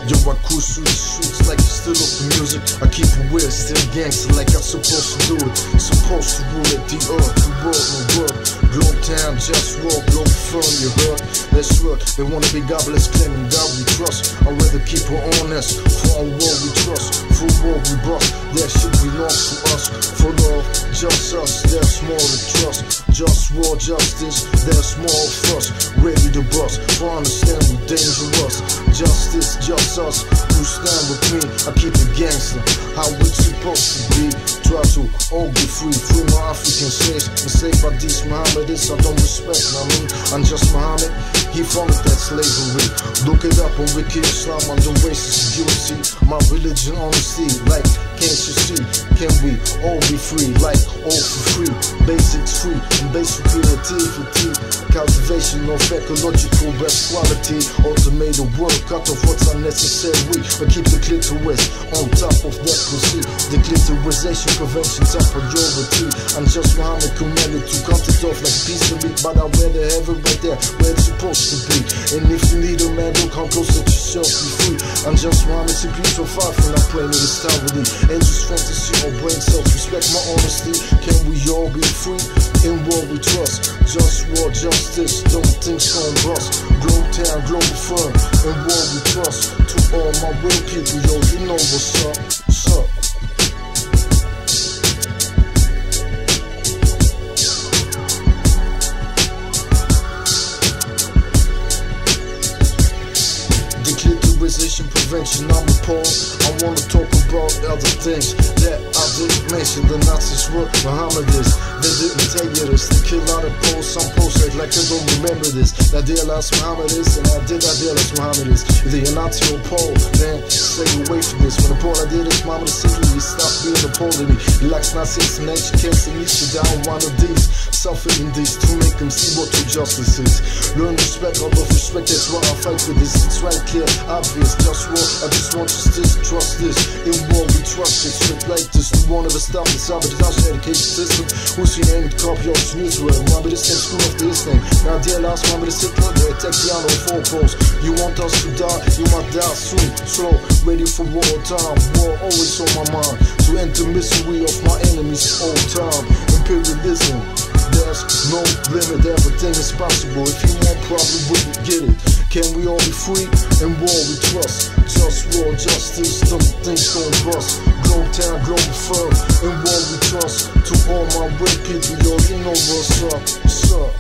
Yo, I cruise through the streets like it's still off the music. I keep it weird, still gangster like I'm supposed to do it. Supposed to rule at the earth, the world, my world. Globe town, just walk, globe firm, you heard? Let's work, they wanna be godless, claiming God we trust. I'd rather keep her honest, for on war we trust. For war we bust, that shit belongs to us. For love, just us, there's more to trust. Just war, justice, there's more of us. Ready to bust, for understand we're dangerous. Justice, just us, who stand with me. I keep it gangster, how it's supposed to be. Try to all be free, free my African slaves. Enslaved by these Mohammedists, I don't respect, I mean, I'm just Muhammad. He founded that slavery. Look it up on Wiki Islam, under racist security. My religion, honesty, like, can't you see? Can we all be free, like, all for free? Basics free, and basic creativity. Cultivation of ecological best quality. Automated work, cut off what's unnecessary. But keep the clitoris on top of that pussy. The clitorisation prevention top priority. I'm just Muhammad commanded to cut it off like a piece of meat. But I'd rather have it right there where it's supposed to be. And if you need a man, don't come close, let yourself be free. I'm just Muhammad, simply so far from not playing in this towerly. Angels fantasy or brain self-respect, my honesty. Can we all be free? In war we trust. Just war, justice, don't think gon' bust. Globe town, global firm. In war we trust. To all my real people, yo, you know what's up. What's up? Prevention, I'm appalled. I wanna talk about other things that I didn't mention. The Nazis were Mohammedists. They didn't tell you this. They kill out of Poles. Some Poles act like they don't remember this. I realized Mohammedists, and I realize Mohammedists. Either you're Nazi or Pole, then stay away from this. When the Pole I did is Mohammed simply, you stop being a Pole to me. He likes Nazis and education, and you down one of these. Suffering these to make them see what true justice is. Learn respect, out of respect, that's why I fight for this. It's right clear, obvious, just war. I just want justice, trust this. In war we trust it, straight like this. We won't ever stop the sabotage education system. Who's your name? Copy off the news world. Remember this name, screw off this name. Now dear last, remember this Hitler, they attack the on 4 poles. You want us to die, you might die soon. Slow, ready for war time. War always on my mind. To end the misery of my enemies all time. Imperialism. There's no limit, everything is possible. If you want problem, we can get it. Can we all be free? In war we trust. Just war, justice, don't think gon' bust. Globe town, global firm. In war we trust. To all my real people, yo, you know what's up. What's up?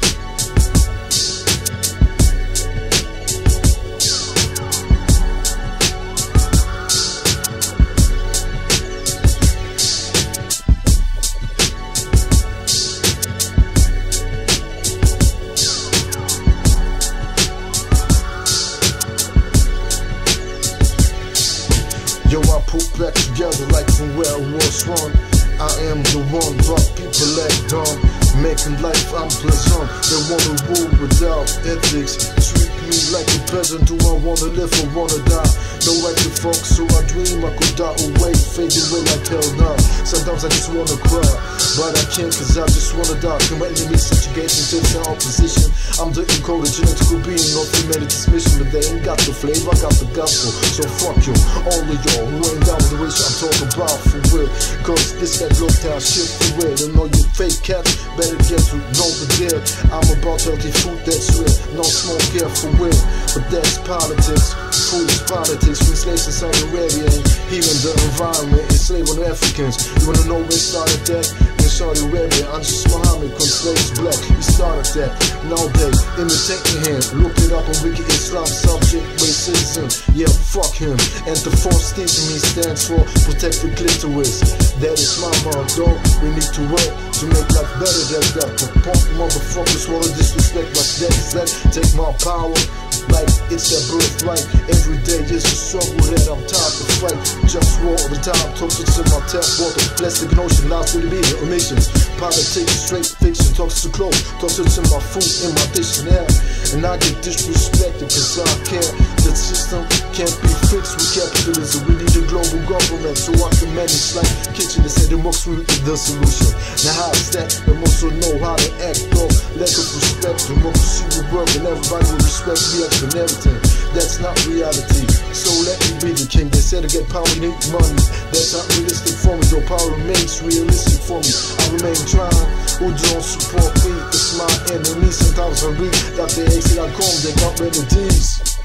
Yo, I put back together like from where I was from. I am the one, but people act dumb, making life unpleasant. They wanna rule without ethics. Treat me like a peasant. Do I wanna live or wanna die? No right to fuck, so I dream I could die away, fade away like hell now. Sometimes I just wanna cry, but I can't cause I just wanna die. Can my enemies subjugate into their opposition? I'm the encoded genetical being of humanity's mission, but they ain't got the flavor, I got the gospel. So fuck you, all of y'all who ain't down with the race I'm talking about for real. Cause this that globe town shit for real. And all you fake cats better get to know the deal. I'm about healthy food that's real, no smoke here for real. But that's politics, food is politics. From slaves in Saudi Arabia and healing the environment, enslaving Africans. You wanna know where started that? In Saudi Arabia, I'm just Muhammad, cause slaves black. He started that. Now they imitating him. Look it up on Wiki Islam, subject racism. Yeah, fuck him. And the false statement stands for protect the clitoris. That is my motto. We need to work to make life better than that. But punk motherfuckers wanna disrespect like that. Take my power like it's their birthright. Every day is a struggle that I'm tired to fight. Just war all the time, toxic in my tap water. Plastic and ocean, lies to the media, emissions. Politics, straight fiction, toxic clothes. Toxic in my food, in my dictionary. And I get disrespected cause I care. The system can't be fixed with capitalism. We need a global government so I can manage like kitchen. They say democracy is the solution. Now how is that? They also know how to act though. Lack of respect, democracy will work and everybody will respect me and everything. that's not reality. So let me be the king. They said to get power you need money. That's not realistic for me, though power remains realistic for me. I remain trying. Who don't support me? It's my enemy. Sometimes I read that they exit.com, they got remedies.